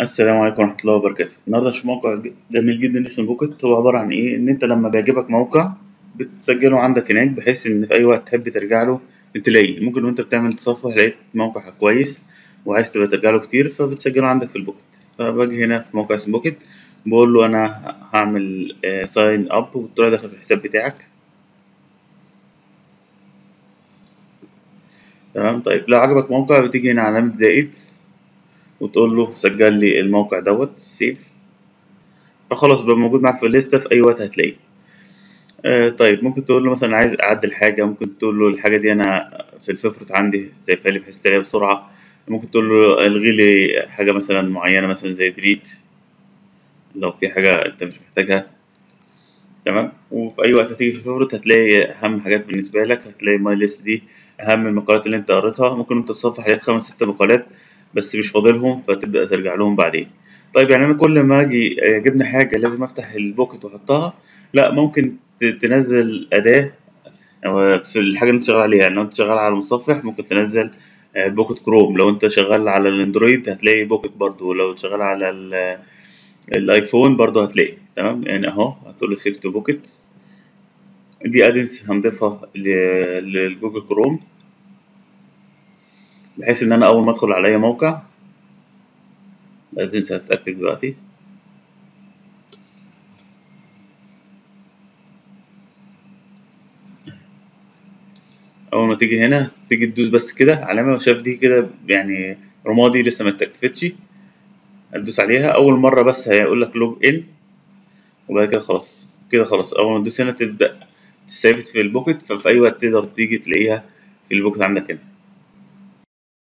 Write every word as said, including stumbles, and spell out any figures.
السلام عليكم ورحمة الله وبركاته. النهاردة هنشوف موقع ج- جميل جدا اسمه بوكيت. هو عبارة عن إيه؟ إن أنت لما بيعجبك موقع بتسجله عندك هناك، بحيث إن في أي وقت تحب ترجع له تلاقيه. ممكن وأنت بتعمل تصفح لقيت موقع كويس وعايز تبقى ترجع له كتير، فبتسجله عندك في البوكيت. فباجي هنا في موقع اسمه بوكيت، بقول له أنا ه- هعمل ساين أب، وبتروح داخل في الحساب بتاعك. تمام. طيب لو عجبك موقع بتيجي هنا على علامة زائد، وتقول له سجل لي الموقع دوت سيف، فخلاص بقى موجود معاك في الليستة، في أي وقت هتلاقيه. آه طيب ممكن تقول له مثلا عايز أعدل حاجة، ممكن تقول له الحاجة دي أنا في الفيفورت عندي سيفها لي بحيث تلاقيها بسرعة. ممكن تقول له الغي لي حاجة مثلا معينة، مثلا زي ديليت لو في حاجة أنت مش محتاجها. تمام. وفي أي وقت هتيجي في الفيفورت هتلاقي أهم حاجات بالنسبة لك، هتلاقي ماي ليست دي أهم المقالات اللي أنت قريتها. ممكن أنت تصفح حاجات خمس ست مقالات بس مش فاضلهم، فتبدأ ترجع لهم بعدين. طيب يعني أنا كل ما أجي يعجبني حاجة لازم أفتح البوكت وأحطها؟ لا، ممكن ت- تنزل أداة أو في الحاجة اللي أنت شغال عليها. لو أنت شغال على المتصفح ممكن تنزل آه، بوكت كروم. لو أنت شغال على الأندرويد هتلاقي بوكت برضو، ولو شغال على ال- الآيفون برضو هتلاقي. تمام. يعني أهو هتقول له سيف تو بوكت. دي ادنس هنضيفها ل- للجوجل كروم، بحيث ان انا اول ما ادخل على اي موقع. ادنس هتأكد دلوقتي. اول ما تيجي هنا تيجي تدوس بس كده علامة شايف دي كده، يعني رمادي لسه ما اتأكدتش. هتدوس عليها اول مرة بس هيقول لك لوج ان، وبعد كده خلاص. كده خلاص اول ما تدوس هنا تبدأ تثبت في البوكت، ففي اي وقت تقدر تيجي تلاقيها في البوكت عندك هنا.